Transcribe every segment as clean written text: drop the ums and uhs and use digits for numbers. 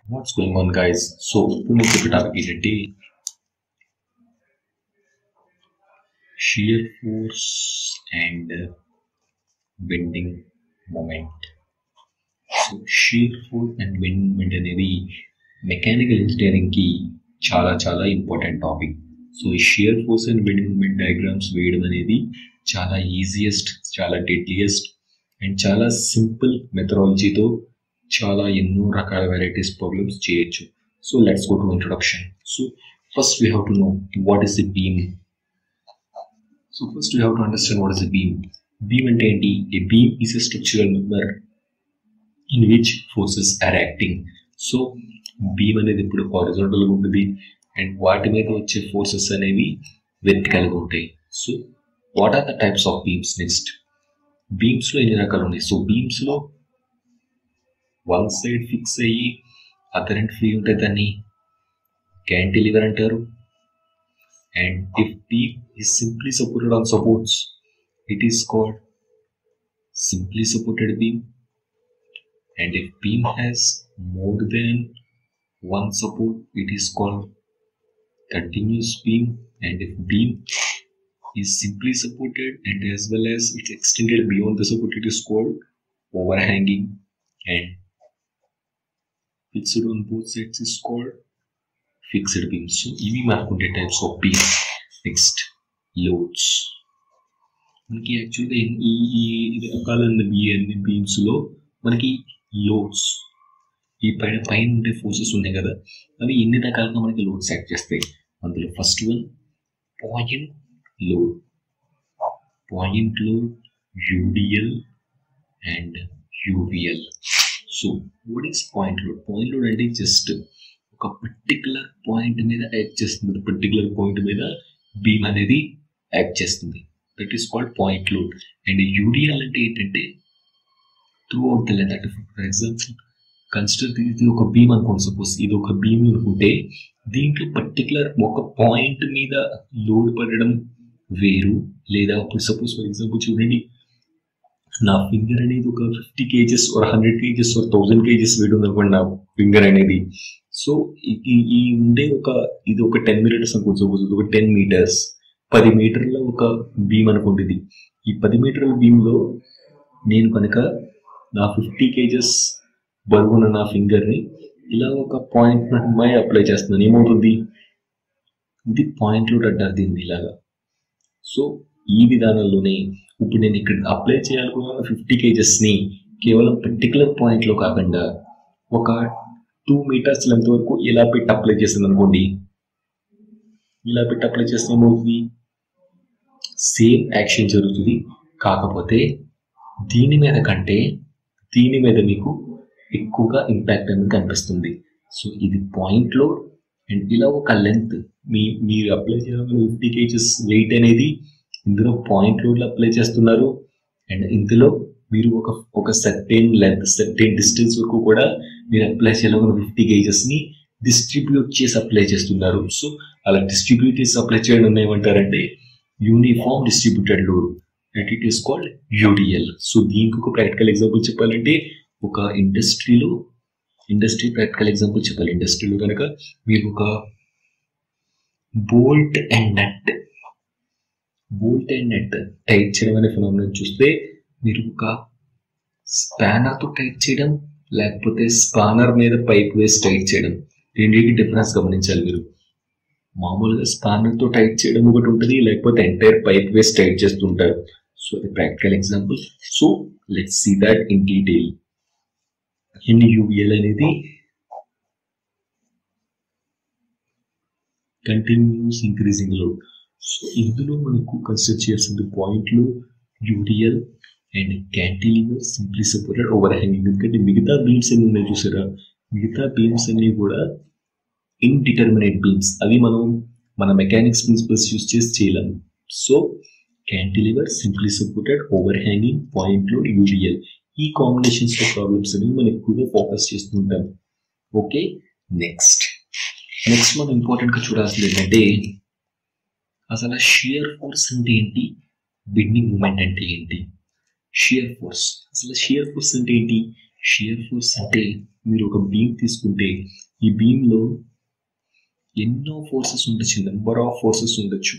What's going on, guys? So ఇప్పుడు topic ఏంటంటే shear force and bending moment. So shear force and bending moment అనేది mechanical engineering కి చాలా చాలా important topic. So ఈ shear force and bending moment diagrams వేయడం అనేది చాలా ఈజియెస్ట్, చాలా డెడ్లియెస్ట్ అండ్ చాలా సింపుల్ మెథడాలజీతో చాలా ఎన్నో రకాల వెరైటీస్ ప్రాబ్లమ్స్ చేయొచ్చు. So let's go to introduction. So first we have to know what is the beam. So first we have to understand what is the beam. Beam అంటే ఏంటి? A beam is a structural member in which forces are acting. So beam అనేది ఇప్పుడు హారిజాంటల్గా ఉంటుంది and వాటి మీద వచ్చే forces అనేవి వెర్టికల్గా ఉంటాయి. So what are the types of beams? Next బీమ్స్లో ఎన్ని రకాలు ఉన్నాయి? సో బీమ్స్లో వన్ సైడ్ ఫిక్స్ అయ్యి అదర్ ఎండ్ ఫ్రీ ఉంటుంది, దాన్ని క్యాంటిలివర్ అంటారు. And if beam is simply supported on supports, it is called simply supported beam. And if beam has more than one support, it is called continuous beam. And if beam is simply supported and as well as it's extended beyond the support, it is called overhanging. And fixed on both sides is called fixed beam. So ఇవి మనకుండే types of beam. Next loads. మనకి యాక్చువల్గా ఈ రకాలైన బీమ్స్లో మనకి loads, ఈ పైన ఉండే ఫోర్సెస్ ఉన్నాయి కదా, అవి ఎన్ని రకాలుగా మనకి లోడ్స్ యాక్ట్ చేస్తాయి. అందులో first one point load. Point load, UDL and UVL. So what is point load? Point load అంటే జస్ట్ ఒక పర్టికులర్ పాయింట్ మీద యాక్ట్ చేస్తుంది. పర్టికులర్ పాయింట్ మీద బీమ్ అనేది యాక్ట్ చేస్తుంది. That is called point load. And UDL అంటే ఏంటంటే throughout the length. అంటే ఫర్ ఎగ్జాంపుల్ కన్సిడర్ ఇది ఒక బీమ్ అనుకోండి. సపోజ్ ఇది ఒక బీమ్ అనుకుంటే దీంట్లో పర్టికులర్ ఒక పాయింట్ మీద లోడ్ పడడం వేరు. లేదా ఇప్పుడు సపోజ్ ఫర్ ఎగ్జాంపుల్ చూడండి, నా ఫింగర్ అనేది ఒక 50 kgs or 100 kgs or 1000 kgs weight ఉంది అనుకోండి నా ఫింగర్ అనేది. సో ఈ ఉండే ఇది ఒక 10 meters అనుకోండి. సపోజ్ ఇది ఒక 10 meters, 10 మీటర్ల ఒక బీమ్ అనుకోండి. ఇది ఈ 10 మీటర్ల బీమ్లో నేను కనుక నా 50 kgs బరువున్న నా ఫింగర్ని ఇలా ఒక పాయింట్ మై అప్లై చేస్తున్నాను. ఏమవుతుంది? ఇది పాయింట్ లోడ్ అంటారు దీన్ని ఇలాగా. సో ఈ విధానంలోనే ఇప్పుడు నేను ఇక్కడ అప్లై చేయాలనుకున్న 50 kgsని కేవలం పర్టికులర్ పాయింట్లో కాకుండా ఒక 2 meters లెంత్ వరకు ఇలా పెట్టి అప్లై చేస్తుంది అనుకోండి. ఇలా పెట్టి అప్లై చేస్తే ఏమవుతుంది? సేమ్ యాక్షన్ జరుగుతుంది. కాకపోతే దీని మీద కంటే దీని మీద మీకు ఎక్కువగా ఇంపాక్ట్ అనేది కనిపిస్తుంది. సో ఇది పాయింట్ లోడ్. అండ్ ఇలా ఒక లెంత్ మీరు అప్లై చేయాలనుకున్న 50 kgs వెయిట్ అనేది ఇందులో పాయింట్ లోడ్లో అప్లై చేస్తున్నారు. అండ్ ఇందులో మీరు ఒక సర్టెన్ లెంత్, సర్టెన్ డిస్టెన్స్ వరకు కూడా మీరు అప్లై చేయాలనుకున్న 50 kgsని డిస్ట్రిబ్యూట్ చేసి అప్లై చేస్తున్నారు. సో అలా డిస్ట్రిబ్యూట్ చేసి అప్లై చేయడం ఏమంటారంటే uniform distributed load, and it is called UDL. So దీనికి ఒక ప్రాక్టికల్ ఎగ్జాంపుల్ చెప్పాలంటే ఒక ఇండస్ట్రీ ప్రాక్టికల్ ఎగ్జాంపుల్ చెప్పాలి. ఇండస్ట్రీలో కనుక మీరు ఒక బోల్ట్ అండ్ నట్ టైట్ చేయడం అనే ఫినామినన్ చూస్తే, మీరు ఒక స్పానర్తో టైట్ చేయడం లేకపోతే స్పానర్ మీద పైప్ వేసి టైట్ చేయడం, రెండింటికి డిఫరెన్స్ గమనించాలి మీరు. మామూలుగా స్పానర్తో టైట్ చేయడం ఒకటి ఉంటుంది, లేకపోతే ఎంటైర్ పైప్ వేసి టైట్ చేస్తుంటారు. సో అది practical example. So let's see that in detail. UVL అనేది కంటిన్యూస్ ఇంక్రీజింగ్ లోడ్. సో ఇందులో మనకు కన్సిడర్ చేయాల్సింది point load, UDL and cantilever, simply supported, overhanging. ఎందుకంటే మిగతా బీమ్స్ అన్ని ఉన్నాయి చూసారా, మిగతా బీమ్స్ అన్ని కూడా ఇండిటర్మినేట్ బీమ్స్. అవి మన మెకానిక్స్ ప్రిన్సిపల్స్ యూజ్ చేసి చేయలేము. So cantilever, simply supported, overhanging, point load, UDL, ఈ కాంబినేషన్స్ ఆఫ్ ప్రాబ్లమ్స్ అనేవి మనం ఎక్కువగా ఫోకస్ చేస్తుంటాం. ఓకే, నెక్స్ట్ మనం ఇంపార్టెంట్గా చూడాల్సింది ఏంటంటే అసలు షియర్ ఫోర్స్ అంటే ఏంటి, బెండింగ్ మూమెంట్ అంటే ఏంటి. షియర్ ఫోర్స్ అంటే ఏంటి? షియర్ ఫోర్స్ అంటే మీరు ఒక బీమ్ తీసుకుంటే ఈ బీమ్లో ఎన్నో ఫోర్సెస్ ఉండొచ్చు, నెంబర్ ఆఫ్ ఫోర్సెస్ ఉండొచ్చు.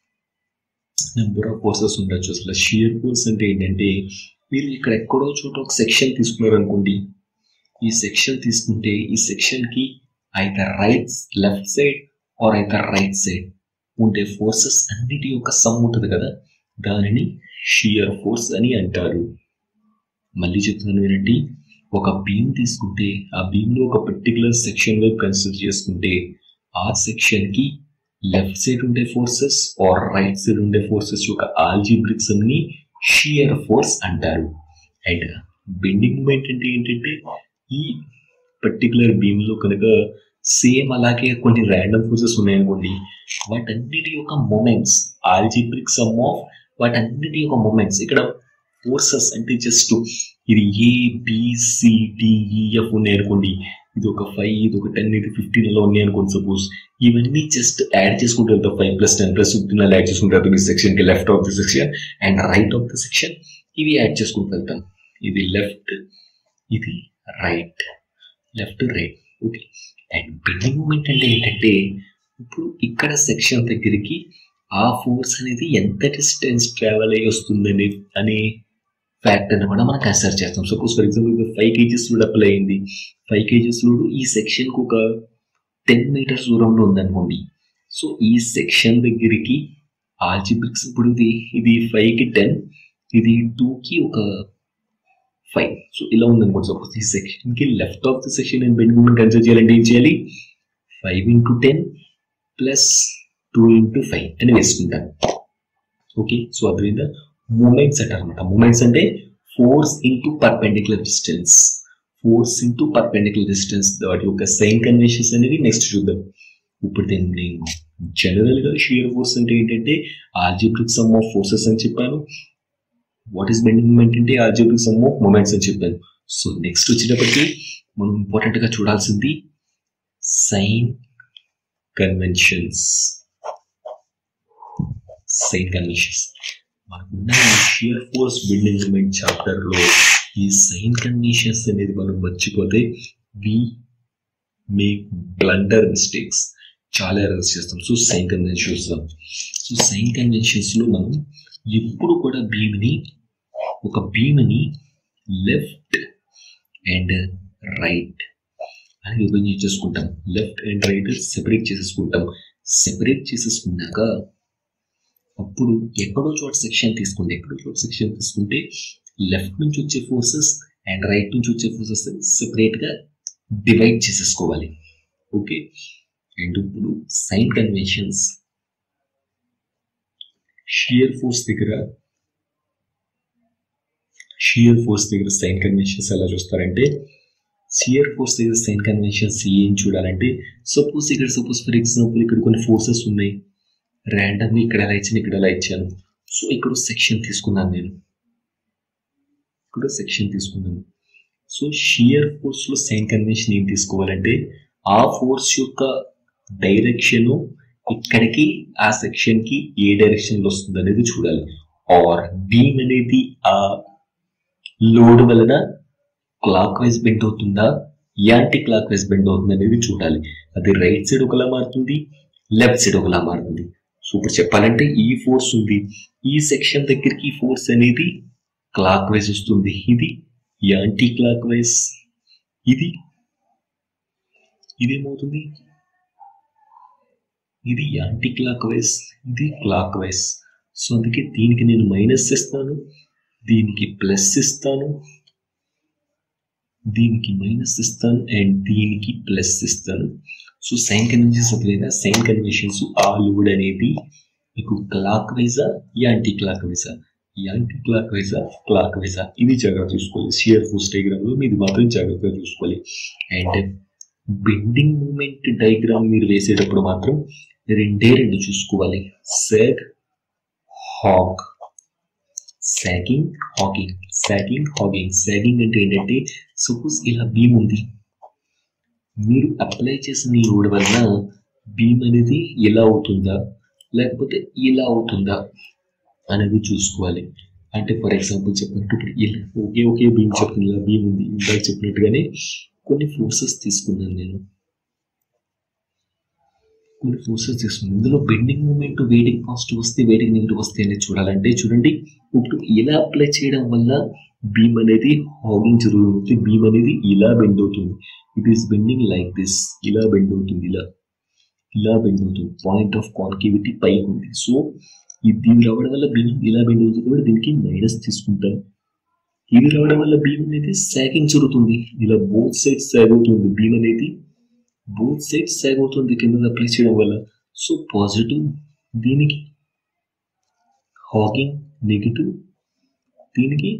అసలు షియర్ ఫోర్స్ అంటే ఏంటంటే మీరు ఇక్కడ ఎక్కడో చోట ఒక సెక్షన్ తీసుకున్నారు అనుకోండి. ఈ సెక్షన్ తీసుకుంటే ఈ సెక్షన్కి అయితే లెఫ్ట్ సైడ్ ఆర్ అయితే రైట్ సైడ్ ఉండే ఫోర్సెస్ అన్నిటి యొక్క సమ్ ఉంటుంది కదా, దానిని షియర్ ఫోర్స్ అని అంటారు. మళ్ళీ చెప్తున్నాను వినండి, ఒక బీమ్ తీసుకుంటే ఆ బీమ్లో ఒక పర్టికులర్ సెక్షన్ వైపు కన్సిడర్ చేసుకుంటే ఆ సెక్షన్కి లెఫ్ట్ సైడ్ ఉండే ఫోర్సెస్ ఆర్ రైట్ సైడ్ ఉండే ఫోర్సెస్ యొక్క ఆల్జీబ్రిక్ సమ్ని షియర్ ఫోర్స్ అంటారు. అండ్ బెండింగ్ మూమెంట్ అంటే ఏంటంటే ఈ పర్టికులర్ బీమ్లో కనుక సేమ్ అలాగే కొన్ని ర్యాండమ్ ఫోర్సెస్ ఉన్నాయనుకోండి, వాటన్నిటి యొక్క మూమెంట్స్ ఆల్జీబ్రిక్ సమ్ ఆఫ్ వాటన్నిటి యొక్క మూమెంట్స్. ఇక్కడ ఫోర్సెస్ అంటే జస్ట్ ఇది ABCDEF ఉన్నాయి అనుకోండి, ఇది ఒక 5, ఇది ఒక 10, ఇది 15 అలా ఉన్నాయి అనుకోండి. సపోజ్ ఇవన్నీ జస్ట్ యాడ్ చేసుకుంటూ వెళ్తాం, 5 + 10 + 15 అలా యాడ్ చేసుకుంటూ వెళ్తాం. ఈ సెక్షన్కి left of the section and right of the section ఇవి యాడ్ చేసుకుంటూ వెళ్తాం. ఇది లెఫ్ట్, ఇది right, left right. Okay. And bending moment అంటే ఏంటంటే ఇప్పుడు ఇక్కడ సెక్షన్ దగ్గరికి ఆ ఫోర్స్ అనేది ఎంత డిస్టెన్స్ ట్రావెల్ అయ్యి వస్తుందని అనే ఫ్యాక్టర్ని కూడా మనం కన్సిడర్ చేస్తాం. Suppose for example 5 kgs load apply అయింది, 5 kgs లోడ్ ఈ సెక్షన్కి ఒక 10 meters దూరంలో ఉందనుకోండి. సో ఈ సెక్షన్ దగ్గరికి ఆల్జీబ్రిక్స్ ఇప్పుడు ఇది 5కి 10, ఇది 2కి ఒక 5. సో ఇలా ఉందనుకోండి. సపోజ్ ఈ సెక్షన్కి లెఫ్ట్ ఆఫ్ ది సెక్షన్ నేను బెండింగ్ మూమెంట్ కన్సిడర్ చేయాలంటే ఏం చేయాలి, 5 × 10 + 2 × 5 అని వేసుకుంటాను. ఓకే. సో అదేవిధంగా మూమెంట్స్ అంటారు అనమాట. మూమెంట్స్ అంటే ఫోర్స్ ఇంటూ పర్పెండిక్యులర్ డిస్టెన్స్, వాటి యొక్క సైన్ కన్వెన్షన్స్ అనేది నెక్స్ట్ చూద్దాం. ఇప్పుడు నేను జనరల్గా షియర్ ఫోర్స్ అంటే ఏంటంటే ఆల్జీబ్రిక్ సమ్ ఆఫ్ ఫోర్సెస్ అని చెప్పాను. వాట్ ఈస్ బెండింగ్ మూమెంట్ అంటే ఆల్జీబ్రిక్ సమ్ ఆఫ్ మూమెంట్స్ అని చెప్పాను. సో నెక్స్ట్ వచ్చేటప్పటికి మనం ఇంపార్టెంట్గా చూడాల్సింది సైన్ కన్వెన్షన్స్. మనకున్న షియర్ ఫోర్స్ బెండింగ్ మూమెంట్ చాప్టర్లో ఈ సైన్ కన్వెన్షన్స్ అనేది మనం మర్చిపోతే వి మేక్ బ్లండర్ మిస్టేక్స్, చాలా ఎర్రర్స్ చేస్తాం. సో సైన్ కన్వెన్షన్స్లో మనం ఎప్పుడు కూడా ఒక బీమ్ని లెఫ్ట్ అండ్ రైట్ అని విభజించేసుకుంటాం. లెఫ్ట్ అండ్ రైట్ సెపరేట్ చేసేసుకున్నాక అప్పుడు ఎక్కడో చోట సెక్షన్ తీసుకుంటే లెఫ్ట్ నుంచి వచ్చే ఫోర్సెస్ అండ్ రైట్ నుంచి వచ్చే ఫోర్సెస్ సెపరేట్గా డివైడ్ చేసేసుకోవాలి. ఓకే. అండ్ ఇప్పుడు సైన్ కన్వెన్షన్స్ షియర్ ఫోర్స్ దగ్గర సైన్ కన్వెన్షన్స్ ఎలా చూస్తారంటే, షియర్ ఫోర్స్ దగ్గర సైన్ కన్వెన్షన్స్ ఏం చూడాలంటే, సపోజ్ ఫర్ ఎగ్జాంపుల్ ఇక్కడ కొన్ని ఫోర్సెస్ ఉన్నాయి, ర్యాండమ్గా ఇక్కడ ఎలా ఇచ్చాను. సో ఇక్కడ సెక్షన్ తీసుకున్నాను. సో షియర్ ఫోర్స్లో సైన్ కన్వెన్షన్ ఏం తీసుకోవాలంటే ఆ ఫోర్స్ యొక్క డైరెక్షన్ ఇక్కడికి ఆ సెక్షన్కి ఏ డైరెక్షన్లో వస్తుంది అనేది చూడాలి. ఆర్ బీమ్ అనేది ఆ లోడ్ వలన క్లాక్ వైజ్ బెండ్ అవుతుందా, యాంటీ క్లాక్ వైజ్ బెండ్ అవుతుంది అనేది చూడాలి. అది రైట్ సైడ్ ఒకలా మారుతుంది, లెఫ్ట్ సైడ్ ఒకలా మారుతుంది. సో ఇప్పుడు చెప్పాలంటే ఈ ఫోర్స్ ఉంది, ఈ సెక్షన్ దగ్గరికి ఈ ఫోర్స్ అనేది క్లాక్ వైజ్ వస్తుంది, ఇది యాంటీ క్లాక్ వైజ్, ఇదేమవుతుంది, ఇది యాంటీ క్లాక్ వైజ్, ఇది క్లాక్ వైజ్. సో అందుకే దీనికి నేను మైనస్ ఇస్తాను, దీనికి ప్లస్ ఇస్తాను, దీనికి మైనస్ ఇస్తాను అండ్ దీనికి ప్లస్ ఇస్తాను. సో సైన్ కన్వెన్షన్స్ అట్లేదా, సైన్ కన్వెన్షన్స్ ఆ లోడ్ అనేది మీకు క్లాక్ వైజా యాంటీ క్లాక్ వైజా, క్లాక్ వైజా ఇది జాగ్రత్త చూసుకోవాలి. షియర్ ఫోర్స్ డయాగ్రామ్లో మీది మాత్రం జాగ్రత్తగా చూసుకోవాలి. అండ్ బెండింగ్ మూమెంట్ డయాగ్రామ్ మీరు వేసేటప్పుడు మాత్రం రెండు చూసుకోవాలి, sag hog, sagging hogging. Sagging అంటే ఏంటంటే సపోజ్ ఇలా బీమ్ ఉంది, మీరు అప్లై చేసిన లోడ్ వల్ల బీమ్ అనేది ఇలా అవుతుందా లేకపోతే ఇలా అవుతుందా అనేది చూసుకోవాలి. అంటే ఫర్ ఎగ్జాంపుల్ చెప్పినట్టు ఇప్పుడు ఇలా ఒకే బీమ్ చెప్తుంది, ఇలా బీమ్ ఉంది, ఇందాక చెప్పినట్టుగానే కొన్ని ఫోర్సెస్ తీసుకున్నాను నేను, ఇందులో బెండింగ్ మూమెంట్ వేడికి పాజిటివ్ వస్తే వేడికి నెగిటివ్ వస్తే అనేది చూడాలంటే చూడండి, ఇప్పుడు ఇలా అప్లై చేయడం వల్ల బీమ్ అనేది హాగింగ్ జరుగుతుంది, బీమ్ అనేది ఇలా బెండ్ అవుతుంది, it is bending like this, ఇలా బెండ్ అవుతుంది, ఇలా బెండ్ అవుతుంది, పాయింట్ ఆఫ్ కాన్కేవిటీ పైకి ఉంది. సో దీని రావడం వల్ల బీమ్ ఇలా బెండ్ అవుతుంది కాబట్టి దీనికి మైనస్ తీసుకుంటాను. ఇది రావడం వల్ల బీమ్ అనేది సాగింగ్ జరుగుతుంది, ఇలా బోత్ సైడ్స్ సాగ్ అవుతుంది, బీమ్ అనేది బోత్ సైడ్స్ సాగ్ అవుతుంది కింద అప్లై చేయడం వల్ల. సో పాజిటివ్, దీనికి హాగింగ్ నెగిటివ్, దీనికి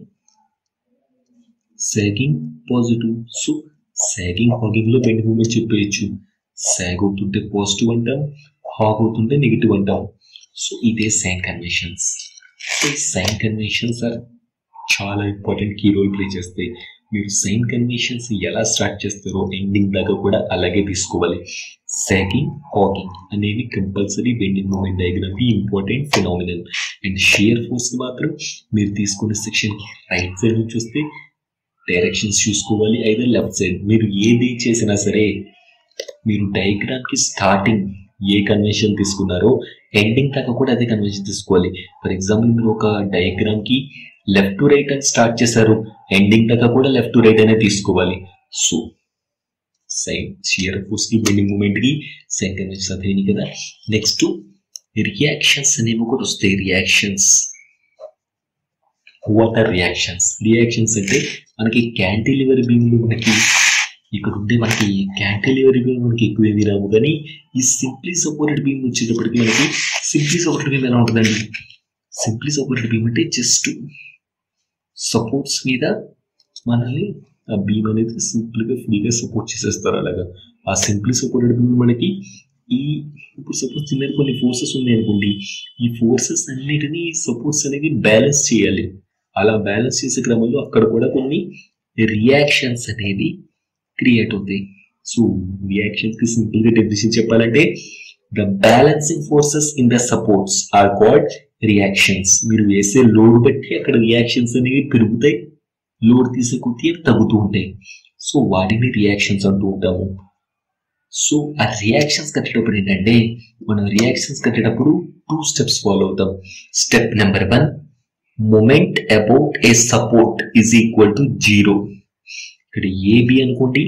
sagging positive. So sagging hogging లో బెండింగ్ మూమెంట్ చెప్పేయచ్చు, సాగ్ అవుతుంటే పాజిటివ్ అంటాం, హాగ్ అవుతుంటే నెగిటివ్ అంటాం. సో ఇదే sign conventions. So sign conventions are చాలా ఇంపార్టెంట్ కీ రోల్ ప్లే చేస్తాయి. మీరు సైన్ కన్వెన్షన్స్ ఎలా స్టార్ట్ చేస్తారో ఎండింగ్ దాకా కూడా అలాగే తీసుకోవాలి. సాగింగ్ హాగింగ్ అనేవి కంపల్సరీ బెండింగ్ మూమెంట్ డయాగ్రామ్ కి important phenomenal. And shear force మాత్రం మీరు తీసుకున్న సెక్షన్ రైట్ సైడ్ నుంచి వస్తే డైరెక్షన్స్ చూసుకోవాలి, అయితే లెఫ్ట్ సైడ్. మీరు ఏది చేసినా సరే మీరు డయాగ్రామ్ కి స్టార్టింగ్ ఏ కన్వెన్షన్ తీసుకున్నారో ఎండింగ్ దాకా కూడా అదే కన్వెన్షన్ తీసుకోవాలి. ఫర్ ఎగ్జాంపుల్ మీరు ఒక డయాగ్రామ్ కి లెఫ్ట్ టు రైట్ అని స్టార్ట్ చేశారు, ఎండింగ్ దాకా కూడా లెఫ్ట్ టు రైట్ అనే తీసుకోవాలి. సో సైన్ షియర్ ఫోర్స్ కి బెండింగ్ మూమెంట్ కి సైన్ కన్వెన్షన్ అదేని కదా. నెక్స్ట్ రియాక్షన్స్ అనేవి కూడా వస్తాయి. Reactions, what are reactions? Reactions అంటే మనకి క్యాంటిలివర్ బీమ్ లో మనకి ఇక్కడ ఉంటే మనకి క్యాంటిలివర్ బీమ్ మనకి ఎక్కువ ఏమి రావు, కానీ ఈ సింప్లీ సపోర్టెడ్ బీమ్ వచ్చేటప్పటికి మనకి సింప్లీ సపోర్టెడ్ బీమ్ ఎలా ఉంటుందండి? సింప్లీ సపోర్టెడ్ బీమ్ అంటే జస్ట్ సపోర్ట్స్ మీద మనల్ని ఆ బీమ్ అనేది సింపుల్గా ఫ్రీగా సపోర్ట్ చేసేస్తారు. అలాగా ఆ సింప్లీ సపోర్టెడ్ బీమ్ మనకి ఇప్పుడు సపోజ్ చిన్న కొన్ని ఫోర్సెస్ ఉన్నాయి అనుకోండి, ఈ ఫోర్సెస్ అన్నిటినీ సపోర్ట్స్ అనేది బ్యాలెన్స్ చేయాలి. అలా బ్యాలెన్స్ చేసే క్రమంలో అక్కడ కూడా కొన్ని రియాక్షన్స్ అనేది క్రియేట్ అవుతాయి. సో రియాక్షన్స్ కి సింపుల్ గా డెఫినిషన్ చెప్పాలంటే the balancing forces in the supports are called reactions. మీరు వేసే లోడ్ బట్టి అక్కడ రియాక్షన్స్ అనేవి పెరుగుతాయి, లోడ్ తీసే కొద్దీ తగ్గుతూ ఉంటాయి. సో వాటిని రియాక్షన్స్ అంటూ ఉంటాము. సో ఆ రియాక్షన్స్ కట్టేటప్పుడు ఏంటంటే మనం రియాక్షన్స్ కట్టేటప్పుడు 2 స్టెప్స్ ఫాలో అవుతాం. Step number 1, moment about A support is equal to 0. ఇక్కడ ఏబి అనుకోండి,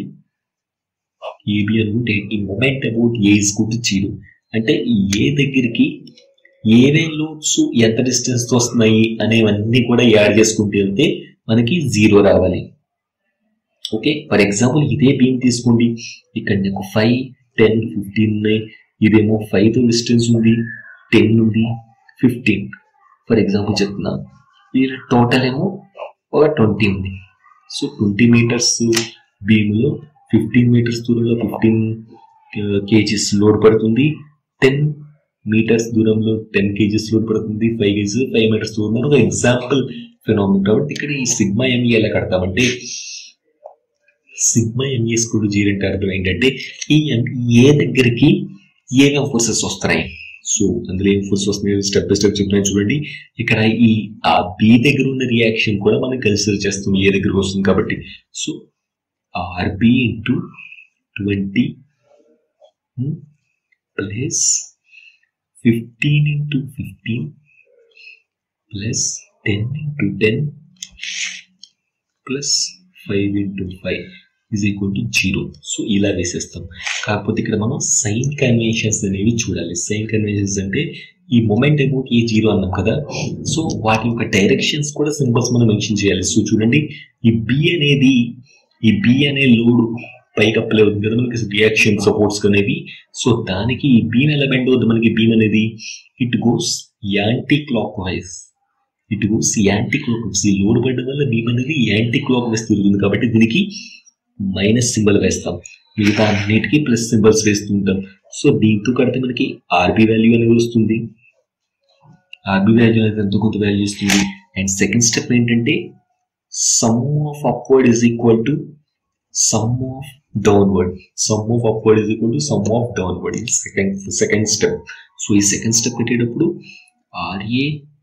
ఈ moment about A is equal to 0 అంటే ఏ దగ్గరికి ఏమేం లోడ్స్ ఎంత డిస్టెన్స్ తో వస్తున్నాయి అనేవన్నీ కూడా యాడ్ చేసుకుంటూ వెళ్తే మనకి 0 రావాలి. ఓకే, ఫర్ ఎగ్జాంపుల్ ఇదే బీమ్ తీసుకోండి, ఇక్కడ నాకు 5, 10, 15 ఉన్నాయి, ఇదేమో 5 తో డిస్టెన్స్ ఉంది, 10 ఉంది, 15 ఫర్ ఎగ్జాంపుల్ చెప్తున్నా. ఇది టోటల్ ఏమో ఒక 20 ఉంది. సో 20 మీటర్స్ బీమ్లో 15 మీటర్స్ దూరంలో 15 kgs లోడ్ పడుతుంది, 10 మీటర్స్ దూరంలో 10 kgs లోడ్ పడుతుంది, 5 kgs 5 మీటర్స్ దూరంలో. ఒక ఎగ్జాంపుల్ ఫినామినల్ కాబట్టి ఇక్కడ ఈ సిగ్మా ఎంఈ ఎలా కడతామంటే సిగ్మా ఎంఈ స్క్వేర్ 0 అంటే అర్థం ఏంటంటే ఈ ఏ దగ్గరికి ఏమేమి ఫోర్సెస్ వస్తున్నాయి. సో అందులో ఏం ఫోర్స్ వస్తున్నాయి స్టెప్ బై స్టెప్ చెప్తున్నాను చూడండి. ఇక్కడ ఆ బి దగ్గర ఉన్న రియాక్షన్ కూడా మనం కన్సిడర్ చేస్తాం ఏ దగ్గరకు వస్తుంది కాబట్టి. So RB into 20 plus 15 into 15 plus 10 into 10 plus 5 into 5 is equal to 0. So ఇలా వేసేస్తాం. కాకపోతే ఇక్కడ మనం సైన్ కన్వెన్షన్స్ అనేవి చూడాలి. సైన్ కన్వెన్షన్స్ అంటే ఈ మూమెంట్ అబౌట్ ఏ 0 అన్నాం కదా, సో వాటి యొక్క డైరెక్షన్స్ కూడా సింబల్స్ మనం మెన్షన్ చేయాలి. సో చూడండి, ఈ బి అనే లోడ్ పైకి అప్లై అవుతుంది కదా మనకి రియాక్షన్ సపోర్ట్స్ అనేవి. సో దానికి ఈ బీమ్ ఎలా బెండ్ అవుతుంది మనకి బీమ్ అనేది it goes anticlockwise. ఈ లోడ్ పడడం వల్ల బీమ్ అనేది యాంటీ క్లాక్ వైజ్ తిరుగుతుంది కాబట్టి దీనికి మైనస్ సింబల్ వేస్తాం, మిగతా అన్నిటికీ ప్లస్ సింబల్స్ వేస్తుంటాం. సో దీంతో కడితే మనకి ఆర్బి వాల్యూ అనేది వస్తుంది. ఆర్బి వాల్యూ అనేది ఎంతో కొంత వాల్యూ ఇస్తుంది. అండ్ సెకండ్ స్టెప్ ఏంటంటే sum of upward is equal to sum of downward. Sum of upward is equal to sum of downward. Second step. So ఈ సెకండ్ స్టెప్ పెట్టేటప్పుడు RA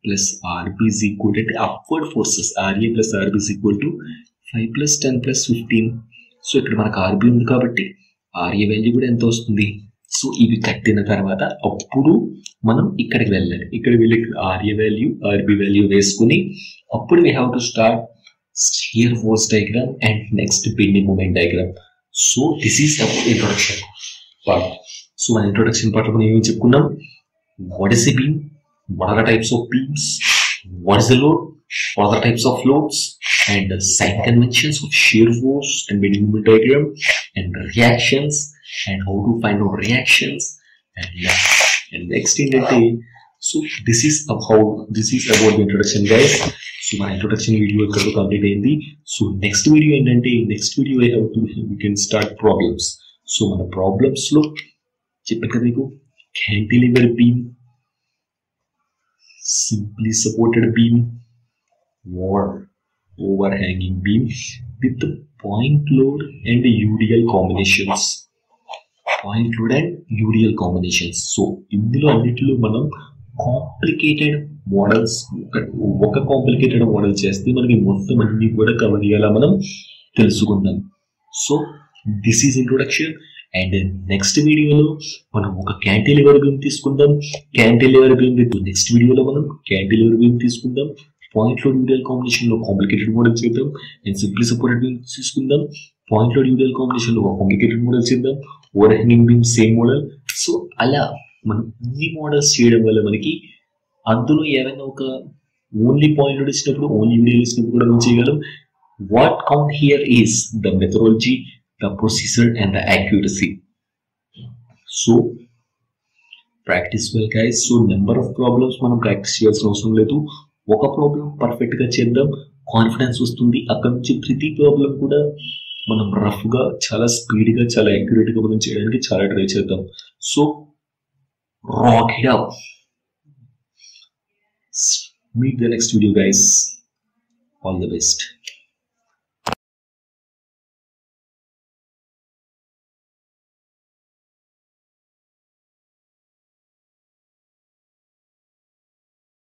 plus RB is equal to upward forces. RA plus RB is equal to 5 plus 10 plus 15. So ఇక్కడ మనకు RB ఉంది కాబట్టి RA value కూడా ఎంత వస్తుంది. So ఇవి కట్టిన తర్వాత అప్పుడు మనం ఇక్కడికి వెళ్ళాలి. ఇక్కడికి వెళ్ళి RA వాల్యూ RB వాల్యూ వేసుకుని అప్పుడు we have to start shear force diagram and next bending moment diagram. So this is our introduction part. So మన introduction part లో మనం ఏమేమి చెప్పుకున్నాం? What is a beam? What are the types of beams? What is the load? What are the types of loads? And the sign conventions of shear force and bending moment diagram and reactions and how to find out reactions and next thing that so this is about the introduction, guys. So my introduction video is complete. So next video I have to we can start problems. So మన problems లో చెప్పాను కదా మీకు cantilever beam, simply supported beam or overhanging beam with the point load and UDL combinations. Point load and UDL combinations. So ఇందులో అన్నిటిలో మనం complicated models ఒక complicated model చేస్తే మనకి మొత్తం అన్ని కూడా కవర్ చేయాలా మనం తెలుసుకుందాం. So this is introduction. And next వీడియోలో మనం ఒక క్యాంటిలివర్ బీమ్ తీసుకుందాం. క్యాంటిలివర్ బీమ్ విత్ నెక్స్ట్ వీడియోలో మనం క్యాంటిలివర్ బీమ్ తీసుకుందాం. పాయింట్ లోడ్ యూడిఎల్ కాంబినేషన్ లో కాంప్లికేటెడ్ మోడల్ చేద్దాం. అండ్ సింప్లీ సపోర్టెడ్ బీమ్ తీసుకుందాం. పాయింట్ లోడ్ యూడిఎల్ కాంబినేషన్ లో కాంప్లికేటెడ్ మోడల్ చేద్దాం. Overhanging beam same model. So అలా మనం ఇన్ని మోడల్స్ చేయడం వల్ల మనకి అందులో ఏమైనా ఒక ఓన్లీ పాయింట్ లోడ్ ఇచ్చినప్పుడు ఓన్లీ యూడిఎల్ ఇచ్చినప్పుడు కూడా మనం చేయగలం. What count here is the methodology, the procedure and the accuracy. So practice well, guys. So number of problems మనం ప్రాక్టీస్ చేయాల్సిన అవసరం లేదు. ఒక ప్రాబ్లం పర్ఫెక్ట్ గా చేద్దాం, కాన్ఫిడెన్స్ వస్తుంది. అక్కడ నుంచి ప్రతి ప్రాబ్లం కూడా మనం రఫ్ గా చాలా స్పీడ్ గా చాలా యాక్యురేట్ గా మనం చేయడానికి చాలా ట్రై చేద్దాం. So rock it up. Meet the next video, guys. All the best.